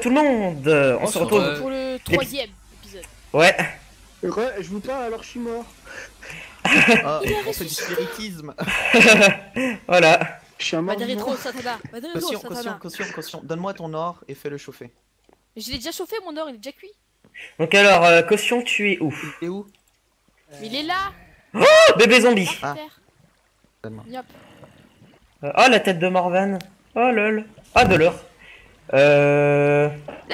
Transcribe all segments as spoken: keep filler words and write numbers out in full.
tout le monde, euh, on Oh, se ça retrouve. va. Pour le troisième épisode. Ouais. Ouais, je vous parle alors je suis mort. Ah, Il a on fait du spiritisme. Voilà. Je suis un mort Va des vivant. rétros, Satana. Va des rétros, Caution, caution, Satana. caution, caution. Donne-moi ton or et fais-le chauffer. Je l'ai déjà chauffé, mon or, il est déjà cuit. Donc alors, euh, caution, tu es où? Il est où? Mais il est là. Oh, bébé zombie. Ah. Super. Donne-moi. Yop. Euh, oh, la tête de Morvan. Oh lol. Ah, de l'or. Euh...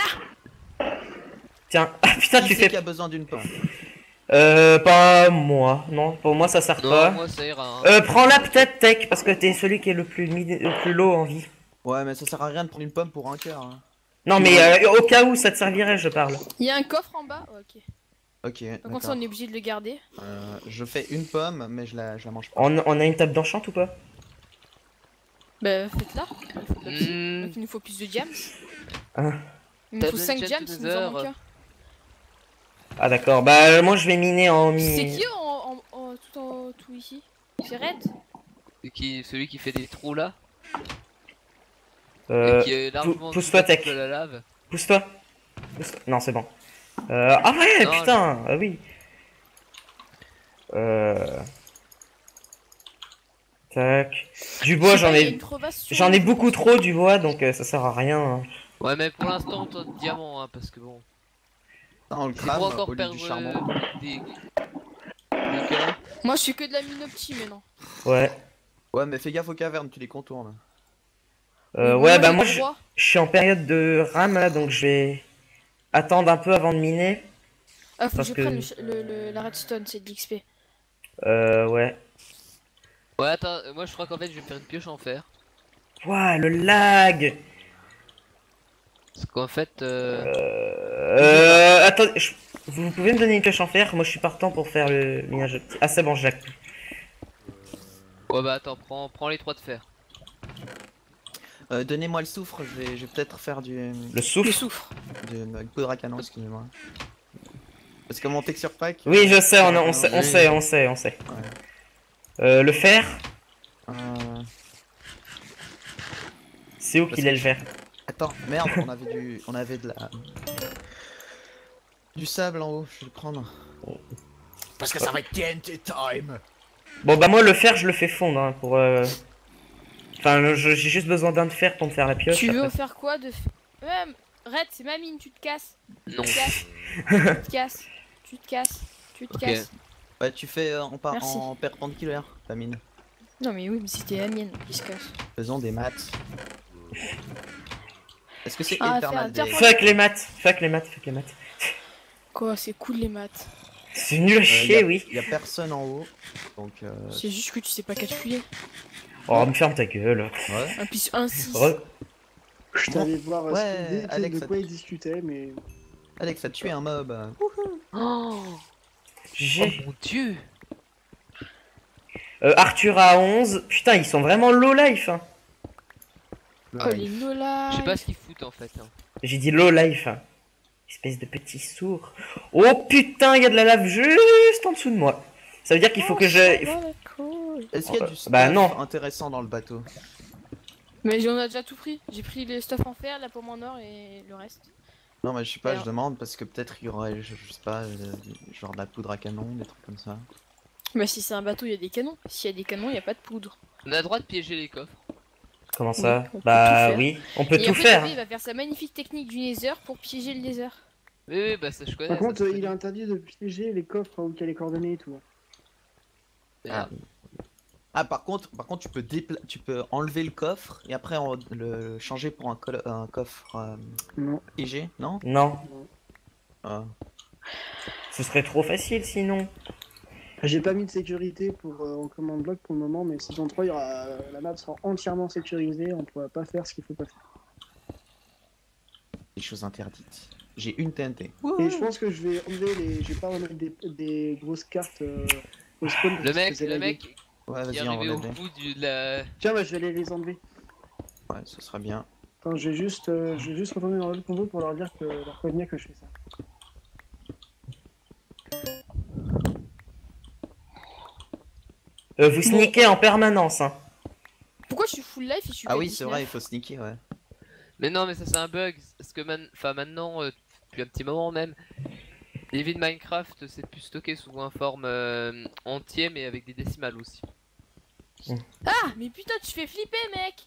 Tiens. Ah putain, Qui tu c'est fais... qui a besoin d'une pomme? Euh, pas moi. Non, pour moi ça sert Non, pas. moi ça ira. Hein. Euh, prends-la peut-être, Tech, parce que t'es celui qui est le plus, midi- le plus low en vie. Ouais, mais ça sert à rien de prendre une pomme pour un cœur. Hein. Non, mais euh, au cas où ça te servirait, je parle. Il y a un coffre en bas. Oh, ok. Ok, Donc comme ça, d'accord. on est obligé de le garder. Euh, je fais une pomme, mais je la, je la mange pas. On, on a une table d'enchant ou pas? Bah, faites-la. Il faut pas plus. Hmm. Donc il nous faut plus de jams. Hein. Il nous faut Table cinq d'enchant jams, to il nous en nether. manque un. Ah d'accord, bah euh, moi je vais miner en C'est mini... qui en, en, en- tout en tout ici? C'est Red? C'est qui, celui qui fait des trous là Euh, et qui est largement pousse-toi, Tech. de la lave. Pousse-toi. Pousse-toi. Non, c'est bon. Euh, ah ouais, Non, putain, ah oui. Euh... Tac. Du bois, Je sais j'en pas, il y a ai... une crevasse sur J'en le- ai beaucoup trop du bois, donc euh, ça sert à rien. hein. Ouais, mais pour l'instant, on tente diamant, hein, parce que bon. Non, le C'est crame pour au encore lieu perdre du charbon. euh, des. des cœurs. Moi, je suis que de la mine opti maintenant. Ouais. Ouais, mais fais gaffe aux cavernes, tu les contournes. Euh, Mais ouais, bah j'ai moi pas le je, droit. je suis en période de rame là, donc je vais attendre un peu avant de miner. Ah, faut que parce je que- prenne le ch- le, le- la redstone, c'est de l'X P. Euh, ouais. Ouais, attends, euh, moi je crois qu'en fait je vais me faire une pioche en fer. Ouah, le lag. Parce qu'en fait. Euh... Euh, attends, je- vous pouvez me donner une pioche en fer? Moi je suis partant pour faire le minage. de petit- Ah c'est bon, je l'ai. Ouais, bah attends, prends, prends les trois de fer. Euh, Donnez-moi le soufre, je vais, je vais peut-être faire du, Le Le souffle. soufre. du euh, poudre à canon, excusez-moi. Parce que mon texture pack. Oui, je sais, on, on sait, on sait, on sait, on sait. Euh, le fer, Euh... c'est où Parce qu'il que- est le fer? Attends, merde, on avait du, on avait de la, du sable en haut, je vais le prendre. Parce que ça va être T N T time. Bon bah moi le fer je le fais fondre hein, pour... Euh... Enfin je- j'ai juste besoin d'un de fer pour me faire la pioche. Tu veux après. faire quoi de. f- Ouais, Red, c'est ma mine, tu te casses. Non. Tu te casses. tu te casses. Tu te casses. Tu te Ok. casses. Ouais, tu fais euh, en, par Merci. en perpendiculaire, la mine. Non, mais oui, mais c'était la mienne qui se casse. Faisons des maths. Est-ce que c'est Ah, éternel faire un des... Fuck les maths, fuck les maths, fuck les maths. Quoi, c'est cool les maths. C'est nul à Euh, chier, y a- oui. y a personne en haut, donc euh... C'est juste que tu sais pas calculer. Oh, me ferme ta gueule. ouais. un plus un, six. Re- Je t'allais voir euh, Ouais, ce qu'il disait, Alex, de ça quoi te- il discutait, mais. Alex a tué un mob. euh. Oh, J'ai... mon dieu! Euh, Arthur à onze. Putain, ils sont vraiment low life. Hein. Oh, les Nola. Je sais pas ce qu'ils foutent en fait. Hein. J'ai dit low life. Hein. Espèce de petit sourd. Oh putain, il y a de la lave juste en dessous de moi. Ça veut dire qu'il faut que je... Est-ce qu'il y a Euh, du stuff bah non. intéressant dans le bateau? Mais j'en ai déjà tout pris. J'ai pris les stuff en fer, la pomme en or et le reste. Non, mais je sais pas, Alors- je demande parce que peut-être il y aurait, je, je sais pas, euh, genre de la poudre à canon, des trucs comme ça. Bah, si c'est un bateau, il y a des canons. S'il y a des canons, il y a pas de poudre. On a le droit de piéger les coffres. Comment ça? Oui, on peut Bah tout faire. oui, on peut et tout après, faire. Toby, il va faire sa magnifique technique du Nether pour piéger le Nether. Oui, oui, bah ça je connais. Par ça, contre, c'est euh, connu. il est interdit de piéger les coffres où il y a les coordonnées et tout. Merde. Ah, par contre, par contre, tu peux dépla tu peux enlever le coffre et après en- le changer pour un, col- un coffre euh, Non. piégé, non? Non, Ah. ce serait trop facile sinon. J'ai pas mis de sécurité pour euh, en command block pour le moment, mais saison trois, il y aura, euh, la map sera entièrement sécurisée, on pourra pas faire ce qu'il faut pas faire. Des choses interdites. J'ai une T N T. Et je pense que je vais enlever les. Je vais pas remettre des, des grosses cartes euh, au spawn. parce Le que mec, c'est le lagué. mec Ouais, qui est vas-y, on arrivé au relève. bout du, de la. Tiens, bah je vais aller les enlever. Ouais, ce sera bien. Attends, je vais juste, euh, je vais juste retourner dans le combo pour leur dire que leur prévenir que je fais ça. Euh, vous sneakez en permanence. Hein. Pourquoi je suis full life et je suis Ah qu'à oui, c'est vrai, il dix-neuf? faut sneaker, ouais. Mais non, mais ça c'est un bug. Parce que man... enfin, maintenant, euh, depuis un petit moment même, les vies de Minecraft c'est plus stocké sous un forme euh, entier mais avec des décimales aussi. Ah, mais putain, tu fais flipper, mec.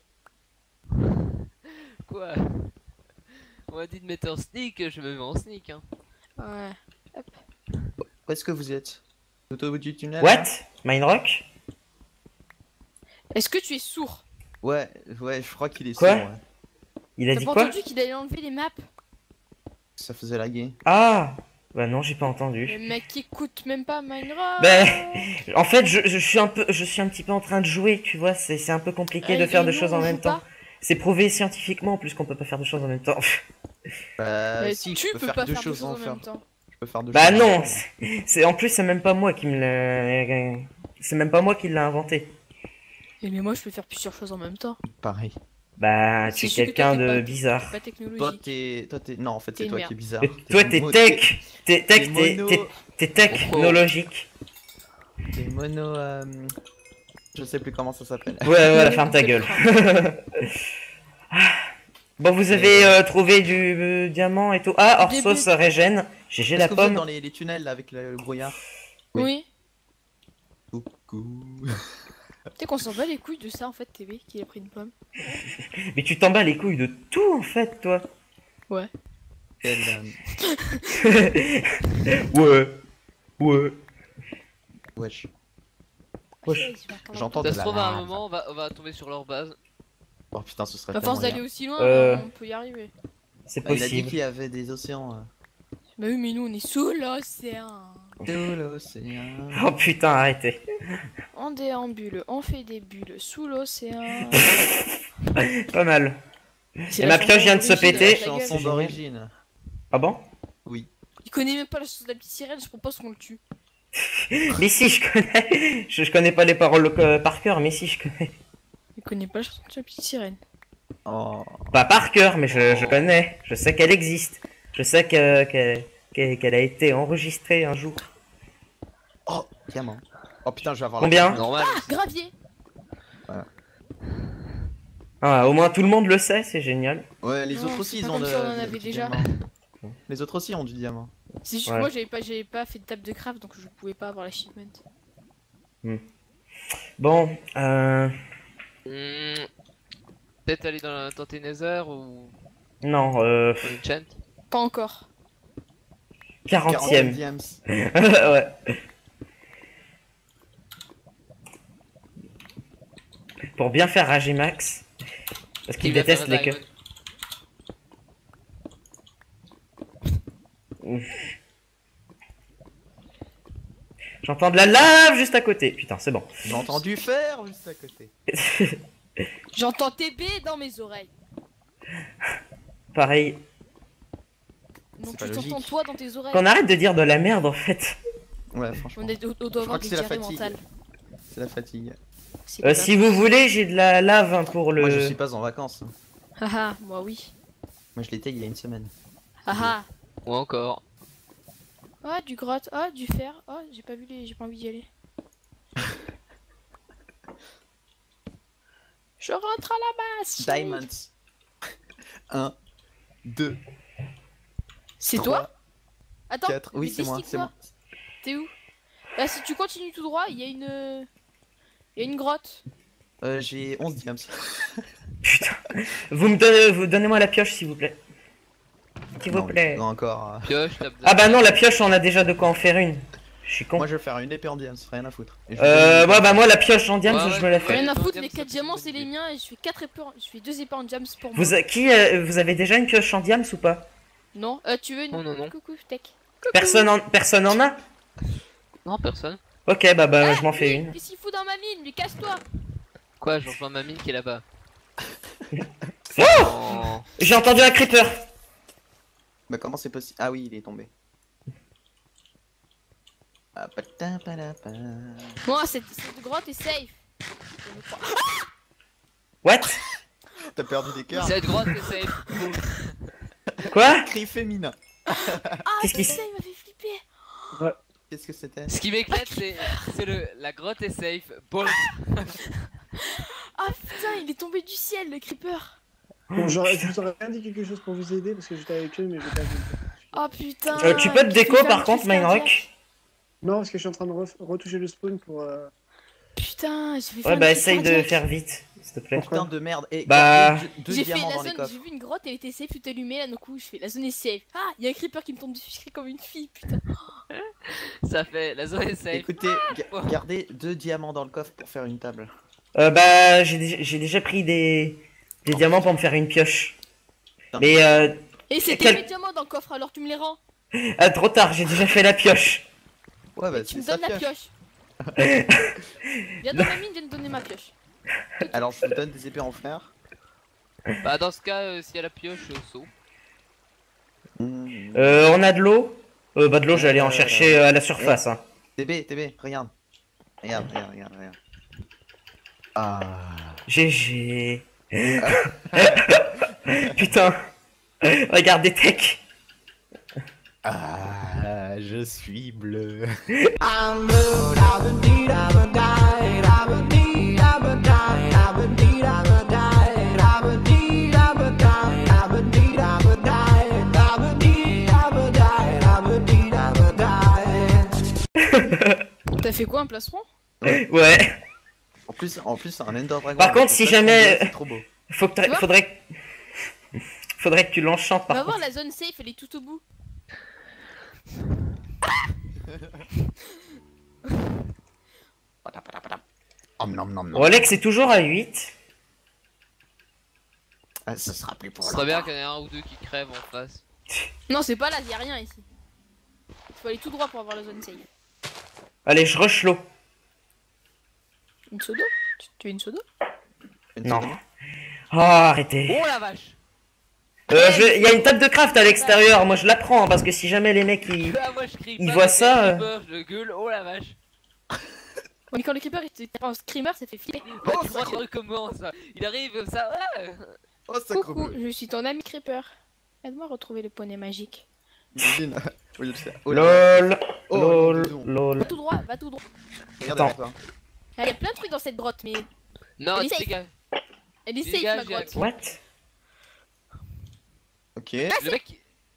Quoi? On m'a dit de mettre en sneak, je me mets en sneak. Hein. Ouais. Où est-ce que vous êtes? Tout au bout du tunnel? What? Minerock? Est-ce que tu es sourd? Ouais, ouais, je crois qu'il est Quoi? sourd, ouais. Il a T'as dit pas quoi? entendu qu'il allait enlever les maps? Ça faisait laguer. Ah! Bah non, j'ai pas entendu. Le mec qui écoute même pas Minecraft. Ben, en fait, je, je suis un peu, je suis un petit peu en train de jouer, tu vois, c'est c'est un peu compliqué de Et- faire et deux nous, choses on en joue même temps. pas. C'est prouvé scientifiquement en plus qu'on peut pas faire deux choses en même temps. Bah, Mais si, tu je peux peux faire pas deux faire deux choses choses en en faire. même temps. Je peux faire deux Bah choses en non, même temps. c'est c'est- en plus c'est même pas moi qui me l'a, c'est même pas moi qui l'ai inventé. Et mais moi, je peux faire plusieurs choses en même temps. Pareil. Bah tu C'est es juste que quelqu'un toi, t'es de pas- bizarre. Pas Toi, technologique. t'es. Toi, t'es. Non, en fait, T'es c'est une toi merde. qui est bizarre. Euh, Toi t'es mo- tech, t'es tech, t'es t'es mono- t'es- t'es technologique. T'es mono. euh, Je sais plus comment ça s'appelle. Ouais, voilà, Ouais, ferme ta Google gueule. Chrome. Bon, vous avez euh, trouvé du euh, diamant et tout. Ah, Des Orsos régène. G G Est-ce la que vous êtes pomme. dans les, les tunnels là, avec le, le brouillard? Oui. Coucou. Tu sais qu'on s'en bat les couilles de ça en fait, T V, qui a pris une pomme. Mais tu t'en bats les couilles de tout en fait, toi. Ouais. Quel, euh, Ouais. Ouais. Wesh. Wesh. J'entends Ça de se la trouve à un lave. moment, on va, on va tomber sur leur base. Oh putain, ce serait À tellement force d'aller bien. aussi loin, Euh. on peut y arriver. C'est Ah, il a dit possible. qu'il y avait des océans. euh. Bah oui, mais nous on est sous l'océan. Sous l'océan. Oh putain, arrêtez. On déambule, on fait des bulles sous l'océan. Pas mal. C'est Et la ma pioche vient de se chanson d'origine, péter. ta gueule. Chanson d'origine. Ah bon? Oui. Il connaît même pas la chanson de la petite sirène, je propose qu'on le tue. Mais si, je connais. Je, je connais pas les paroles euh, par cœur, mais si, je connais. Il connaît pas la chanson de la petite sirène. Oh. Pas par cœur, mais je, je connais. Je sais qu'elle existe. Je sais que- que- que- qu'elle a été enregistrée un jour. Oh, diamant. Oh putain, je vais avoir Combien la... Normal. Ah, gravier. Ah, au moins tout le monde le sait, c'est génial. Ouais, les Non, autres c'est aussi, pas ils ont comme le... ça, on en le- avait du déjà. diamant. Les autres aussi ont du diamant. C'est juste Ouais. que moi j'avais pas, j'avais pas fait de table de craft donc je pouvais pas avoir l'achievement. Bon, euh... Hmm. Peut-être aller dans, la- dans tes nether ou Non, euh... dans l'enchant. Pas encore. quarantième. diams. Ouais. Pour bien faire rager Max. Parce qu'il Qui va déteste faire les un queues. diamond. J'entends de la lave juste à côté. Putain, c'est bon. J'ai entendu faire juste à côté. J'entends T B dans mes oreilles. Pareil. Donc pas tu t'entends logique. toi dans tes oreilles. Qu'on arrête de dire de la merde en fait. Ouais, franchement. On, est, on, on doit crois avoir que des c'est la diarrhées fatigue. mentales. C'est la fatigue. C'est Euh, pas si vous voulez, j'ai de la lave hein, pour le... Moi, je suis pas en vacances. Haha, moi oui. Moi, je l'étais il y a une semaine. Haha. Ou encore. Ah, du grotte. Ah, du fer. Ah, j'ai pas vu les. J'ai pas envie d'y aller. Je rentre à la base. chérie. Diamonds. un, deux, C'est toi Attends. quatre. Oui, mais c'est moi, c'est décide-toi. moi. T'es où? Là, si tu continues tout droit, il y a une. Il y a une grotte. Euh, j'ai onze diams. Putain. Vous me donnez... vous donnez-moi la pioche s'il vous plaît. S'il vous Non, plaît. non, encore. euh, Pioche, tape de- Ah bah non, la pioche, on a déjà de quoi en faire une. Je suis con. Moi, je vais faire une épée en diams, rien à foutre. Et je vais Euh, donner- ouais, bah moi, la pioche en diams, Ouais, je ouais, me la ouais. fais. Rien à ton foutre, diamant, les ça, quatre c'est diamants une c'est les bonne miens et je fais quatre épées en- je fais deux épées en diams pour moi. Vous, a- qui, euh, vous avez déjà une pioche en diams ou pas? Non, euh, tu veux une. Oh, non, non. Coucou, tech. Personne en, personne en a? Non, personne. Ok, bah bah, Ah, je m'en fais lui, une. Qu'est-ce qu'il fout dans ma mine? Lui, casse-toi. Quoi, je rejoins ma mine qui est là-bas. Oh Oh. J'ai entendu un creeper. Bah, comment c'est possible? Ah oui, il est tombé. Ah, patin, palapa. Moi, cette, cette grotte est safe. Je me crois. What? T'as perdu des cœurs? Cette grotte est safe. Quoi? Cri féminin. Ah, Qu'est-ce qui ça, se- il m'a fait flipper. Qu'est-ce que c'était? Ce qui m'éclate, c'est c'est le la grotte est safe. Bon. Ah putain, il est tombé du ciel, le creeper. Bon, j'aurais, je vous aurais bien dit quelque chose pour vous aider parce que j'étais avec eux, mais j'ai pas vu. Oh putain. Euh, tu peux te je déco vais faire par une contre, crise cardiaque. Mindrock? Non, parce que je suis en train de re- retoucher le spawn pour. euh, Putain, je vais faire Ouais, une bah crise essaye de cardiaque. faire vite, s'il te plaît. Putain de merde. Et Bah, gardez deux, deux J'ai fait diamants la dans les zone, coffres. j'ai vu une grotte, elle était safe, tout allumé, là d'un coup je fais la zone est safe. Ah, il y a un creeper qui me tombe dessus, je crie comme une fille, putain. Ça fait la zone est safe. Écoutez, ga- gardez deux diamants dans le coffre pour faire une table. Euh, bah, j'ai dé- j'ai déjà pris des, des diamants pour me faire une pioche. Putain. Mais euh, Et c'était Quel- mes diamants dans le coffre, alors tu me les rends. ah, trop tard, j'ai déjà fait la pioche. Ouais, bah Tu c'est me ça. donnes la pioche. pioche. Viens dans ma mine, viens me donner ma pioche. Alors je vous donne des épées en fer. Bah dans ce cas, euh, s'il y a la pioche, au saut. Mmh. Euh, on a de l'eau? Euh, bah de l'eau, j'allais en Euh, chercher euh, à la surface. Hein. T B, T B, regarde. Regarde, regarde, regarde, regarde. Ah. G G. Putain. Regarde des techs. Ah, je suis bleu. T'as fait quoi, un plastron? Ouais. En plus, en plus, un Ender Dragon. Par avec contre, le si plastron jamais- bleu, c'est trop beau. Faut que Tu t'a- vois faudrait que... faudrait que tu l'enchantes par Va contre. voir, la zone safe, elle est tout au bout. Oh, nom, nom, nom. Rolex est toujours à huit. Ah, ça sera plus pour Ce serait bien qu'il y en ait un ou deux qui crèvent en face. Non, c'est pas là, y'a rien ici. Il faut aller tout droit pour avoir la zone safe. Allez, je rush l'eau. Une soda? Tu, tu veux une soda? Une Non. seconde. Oh, arrêtez. Oh la vache. Euh, je- y a une table de craft à l'extérieur, moi je la prends, hein, parce que si jamais les mecs ils... Ah, moi je crie Il pas, voit mais ça, quel euh. creeper, je gueule, oh la vache. Mais quand le creeper était un screamer, ça fait flipper. Bah, tu vois, tu recommences. Il arrive comme ça, ouais. Oh, sacre Coucou, bleu. je suis ton ami creeper. Aide-moi à retrouver le poney magique. Imagine. Oui, je sais. Oh, là, là. LOL. Oh, LOL. dis donc. LOL. Va tout droit, va tout droit. Regarde Attends. avec toi. Il y a plein de trucs dans cette grotte, mais Non, Elle est tu safe. gars. elle est Les safe gars, ma j'ai grotte. What? Ok. Le mec.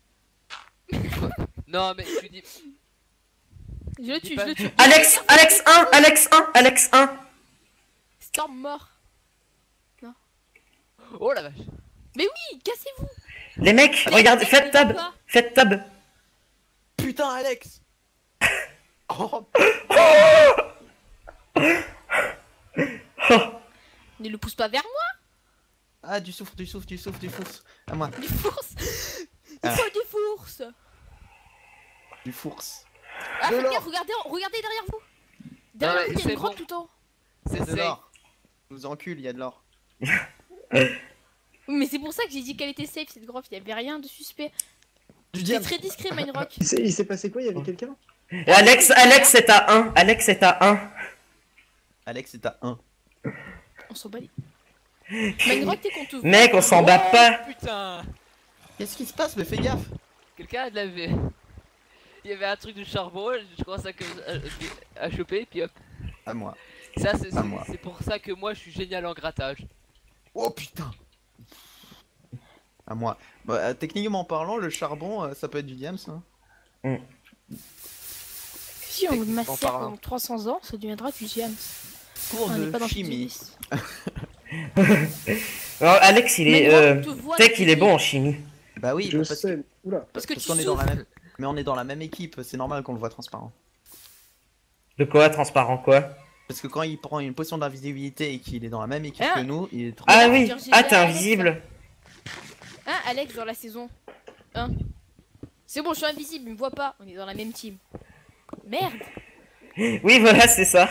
Non, mais je lui dis. Je le tue, je le tue. Alex, Alex un, Alex un, Alex un. Storm mort. Oh la vache. Oui, cassez-vous. Les mecs, Les regardez, mecs, faites ils tab, vont pas. faites tab. Putain, Alex. Oh, Ne le pousse pas vers moi, ah, du souffle, du souffle, du souffle, du souffle. À moi. du fourse. Il Ah. faut du fourse. Du fource. Ah, De faites l'or. gaffe, regardez, regardez derrière vous. Derrière mais vous, il y a c'est une grotte bon. tout en haut. C'est De safe. l'or. Je vous encule, il y a de l'or. Oui, mais c'est pour ça que j'ai dit qu'elle était safe cette grotte, il y avait rien de suspect. Du C'est diable. très discret, Mindrock. Il s'est il s'est passé quoi? Il y avait quelqu'un? Et Alex, Alex est à un, Alex est à un. Alex est à un. On s'en bat les. Mindrock, t'es qu'on te voit. Mec, on s'en bat pas. Putain. Qu'est-ce qui se passe? Mais fais gaffe. Quelqu'un a de la V. Il y avait un truc de charbon, je commence à, à, à choper, puis hop. À moi. Ça, c'est À moi. c'est pour ça que moi je suis génial en grattage. Oh putain. À moi. Bah, euh, techniquement parlant, le charbon, euh, ça peut être du diams. Hein. Si on le En macère parlant. pendant trois cents ans, ça deviendra du diams. Cours On n'est pas de dans chimie. Chimie. Alors, Alex, il est... Euh, Tech, il est bon en chimie. Bah oui, Je parce que- sais. Oula. Parce que parce tu qu'on est dans la souffles. même. Mais on est dans la même équipe, c'est normal qu'on le voit transparent. De quoi? Transparent quoi? Parce que quand il prend une potion d'invisibilité et qu'il est dans la même équipe Ah. que nous, il est trop. Ah Regarde, oui, j'ai- j'ai ah dit t'es à Alex, invisible. Hein, Alex, dans la saison un. C'est bon, je suis invisible, il me voit pas. On est dans la même team. Merde. Oui, voilà, c'est ça.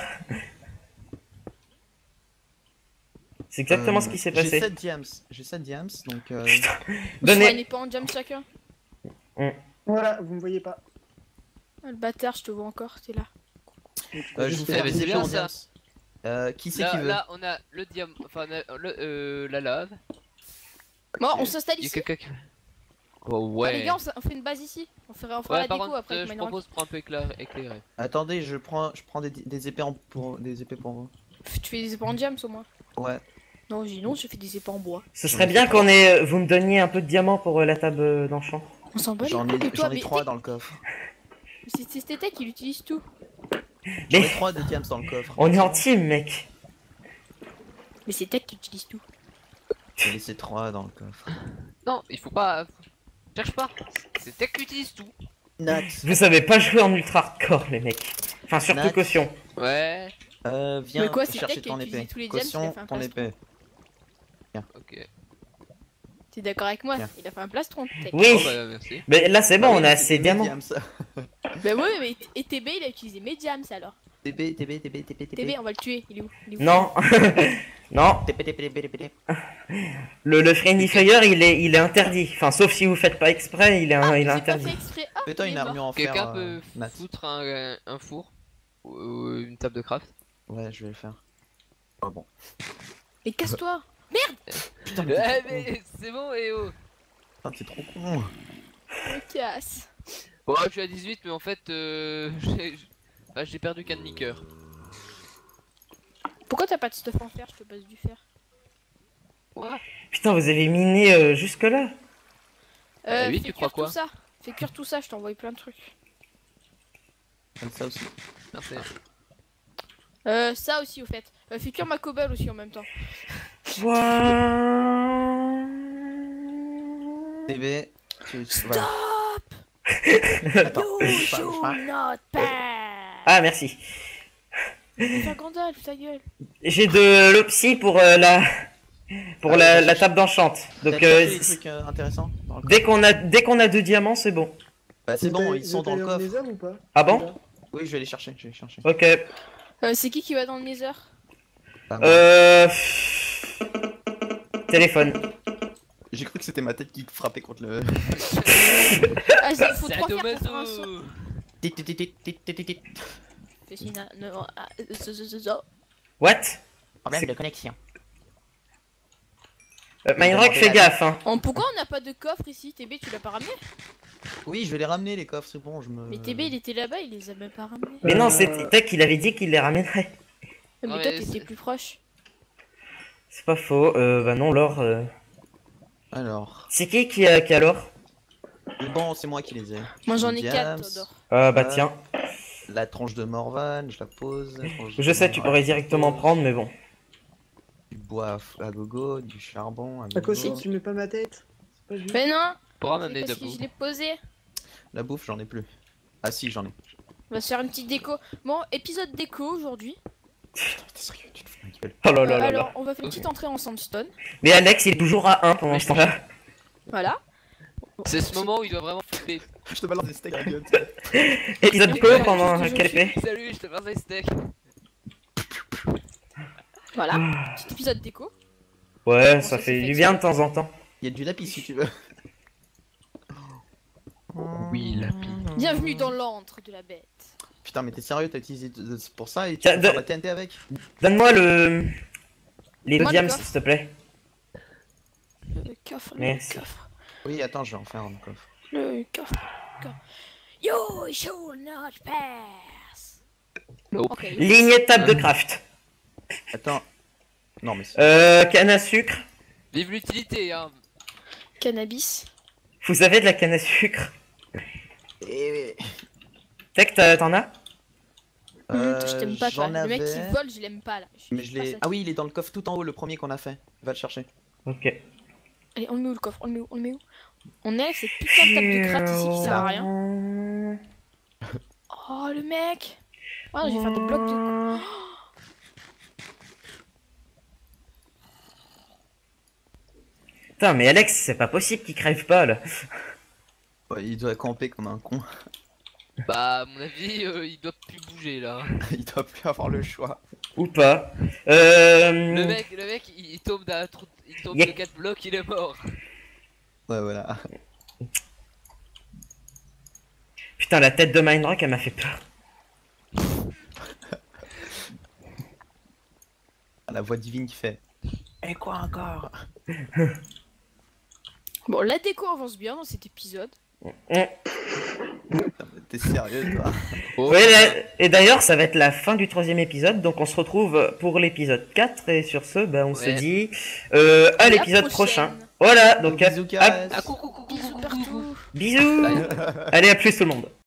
C'est exactement Euh, ce qui s'est J'ai passé. sept diams, j'ai sept diams, donc. Euh... Putain. On Donnez. n'est pas en jump chacun. Voilà, vous me voyez pas. Ah, le bâtard, je te vois encore, t'es là. euh, je vous Eh fais ben, des c'est épées bien, en ça. diams. Euh, qui c'est Là, qui veut là, on a le diamant, enfin, on a le, euh, la lave. Bon, on s'installe Il y a ici. quelqu'un qui. Oh Ah, ouais. les gars, on, s- on fait une base ici. On fera, on fera Ouais, la par déco contre, après euh, avec je Mindrock. propose pour un peu éclairé. éclairé. Attendez, je prends, je prends des, des épées en... pour des épées pour vous. Pff, Tu fais des épées en diams au moins. Ouais. Non, j'ai non, je fais des épées en bois. Ce serait bien qu'on ait. Vous me donniez un peu de diamants pour euh, la table euh, d'enchant. On s'en bat les J'en couilles de ai, toi, j'en ai mais trois t'es- dans le coffre. c'est c'est cet été qu'il utilise tout. J'en ai Mais trois de diams dans le coffre. on est en team, mec. Mais c'est Tech qui utilise tout. J'ai laissé trois dans le coffre. Non, il faut pas. Cherche pas. C'est Tech qui utilise tout. Nat. Vous savez pas jouer en ultra hardcore, les mecs. Enfin, surtout Nat. caution. Ouais. Euh, viens Mais quoi, c'est chercher Tech qui a ton utilisé épée. tous les diams, il a Caution, fait un ton plastron. épée. Ok. T'es d'accord avec moi? Bien. Il a fait un plastron, Tech. Oui. Oh, bah, merci. Mais là, c'est bon, Ah oui, on a mais assez c'était de mes diamants. diams. Bah ouais, mais et T B il a utilisé mes diams alors. T B, T B, T B, T B, T B, on va le tuer, il est où? Il est où Non. Non. T B, T B, T B, T B. Le, le Friendly Fire, il est, il est interdit. Enfin, sauf si vous faites pas exprès, il est, un- il est J'ai pas interdit. fait exprès. Ah, Fais-toi il une est mort. armure en fer. Quelqu'un euh, peut Nat. foutre un, un four ou ou une table de craft. Ouais, je vais le faire. Oh bon. Mais casse-toi! Putain, mais Ouais, t'es trop con. mais c'est bon, et oh. Putain, t'es trop con. Me casse. Bon, je suis à dix-huit, mais en fait, euh, j'ai bah, j'ai perdu qu'un demi-cœur. Pourquoi t'as pas de stuff en fer? Je te passe du fer. Ouais. Putain, vous avez miné euh, jusque là. Euh, oui, fais tu crois cuire quoi tout ça. Fais cuire tout ça, je t'envoie plein de trucs. Comme ça aussi. Merci. Euh, ça aussi au fait. Euh, fais cuire ma cobble aussi en même temps. T B, tu... Stop! voilà. Attends, You bouge pas, bouge should pas. not pass! Ah, merci. Fais Gandalf, ta gueule. J'ai de l'opsie pour euh, la pour Ah, la, ouais, la je- table d'enchante. T'as Donc cherché euh, des trucs euh, intéressants dans le coffre. dès qu'on a dès qu'on a deux diamants, c'est bon. Bah c'est Vous bon, êtes ils sont allé- dans vous le êtes allé coffre. au Nether ou pas? Ah bon? Oui, je vais les chercher, je vais les chercher. Ok. Euh, c'est qui qui va dans le Nether? Pas moi. Euh... Téléphone. J'ai cru que c'était ma tête qui frappait contre le... Ah, il faut trois fer pour faire un Sadomaso. saut. Tit, tit, tit, tit, tit, tit, tit. Fais signe à- non, ah, euh, zo, zo, zo, zo. What? Problème de connexion. Euh, Mindrock, fais gaffe, hein. Oh, pourquoi on n'a pas de coffre ici? T B, tu l'as pas ramené? Oui, je vais les ramener les coffres, c'est bon, je me... Mais T B, il était là-bas, il les a même pas ramenés. Mais non, Euh, c'est Tech, il avait dit qu'il les ramènerait. Mais Non, toi, mais t'étais c'est- plus proche. C'est pas faux. Euh, bah non, l'or. euh, Alors... C'est qui qui a, qui a l'or? Mais bon, c'est moi qui les ai. Moi, j'en ai Diams, quatre d'or. Ah bah Euh, tiens. La tronche de Morvan, je la pose. la tronche de Je sais, tu Morvan, pourrais je la directement pose. prendre, mais bon. Du bois à, f- à gogo, du charbon à À gogo. cause tu mets pas ma tête? C'est pas juste. Mais non! Pourra C'est m'amener de parce la que je bouffe. l'ai posé. La bouffe, j'en ai plus. Ah si, j'en ai. On va se faire une petite déco. Bon, épisode déco aujourd'hui. Putain, t'es sérieux, tu te fous de ma gueule. Oh là Euh, là là alors, là. on va faire une petite entrée en sandstone. Mais Alex, il est toujours à un pendant ce temps-là. Voilà. C'est ce moment où il doit vraiment flipper. Je te balance des steaks à la gueule. Épisode Et peu voilà, pendant juste quelle aujourd'hui. fait? Salut, je te passe un steak. Voilà. Petit épisode déco. Ouais, Bon, ça ça, fait c'est du fait bien de temps en temps. Il y a du lapis si tu veux. Oui, lapis. Bienvenue dans l'antre de la bête. Putain, mais t'es sérieux, t'as utilisé de- de- pour ça et tu Tiens, peux de- faire la T N T avec? Donne-moi le... Les Moi, diams, le s'il te plaît. Le coffre, le Merci. coffre. Oui, attends, je vais en faire un coffre. Le coffre. le coffre. You shall not pass. Nope. Ok. Lignée de table de craft. Attends. Non, mais c'est... Euh, canne à sucre. Vive l'utilité, hein. Cannabis. Vous avez de la canne à sucre? Eh, Tech, t'as- t'en as? euh, je t'aime pas, toi. j'en Le mec qui avais, vole, je l'aime pas là. Mais je l'ai... Ah oui, il est dans le coffre tout en haut, le premier qu'on a fait. Va le chercher. Ok. Allez, on le met où le coffre? On le met où? On le met où? On est avec cette putain de table de craft ici qui sert à rien. Oh le mec. Oh, je vais faire des blocs de. Putain, mais Alex, c'est pas possible qu'il crève pas là. Ouais, il doit camper comme un con. Bah, à mon avis, euh, il doit plus bouger là. Il doit plus avoir le choix. Ou pas. Euh... Le mec, le mec, il, il tombe d'un trou, il tombe Yeah. de quatre blocs, il est mort. Ouais, voilà. Putain, la tête de Mindrock, elle m'a fait peur. La voix divine qui fait. Et quoi encore? Bon, la déco avance bien dans cet épisode. Mm. Putain, T'es sérieux, toi? Oh, Ouais, là- et d'ailleurs, ça va être la fin du troisième épisode, donc on se retrouve pour l'épisode quatre, et sur ce, bah, on se Ouais. dit euh, à la l'épisode prochaine. prochain. Voilà, donc à- Bisous, à- Caresse. Ah, coucou, coucou, Bisous coucou, partout. coucou. bisous. Bye. Allez, à plus tout le monde.